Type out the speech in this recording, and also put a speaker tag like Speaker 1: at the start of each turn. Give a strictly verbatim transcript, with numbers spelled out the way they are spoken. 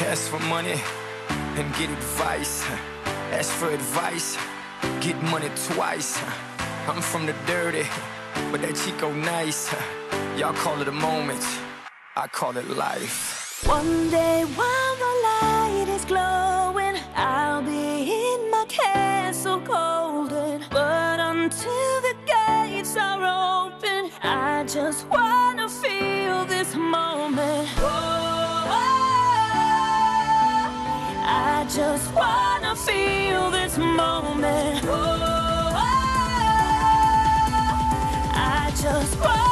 Speaker 1: Ask for money and get advice. Ask for advice, get money twice. I'm from the dirty, but that Chico nice. Y'all call it a moment, I call it life.
Speaker 2: One day while the light is glowing, I'll be in my castle golden. But until the gates are open, I just wanna feel this moment. Oh, I just wanna feel this moment. Oh, I just wanna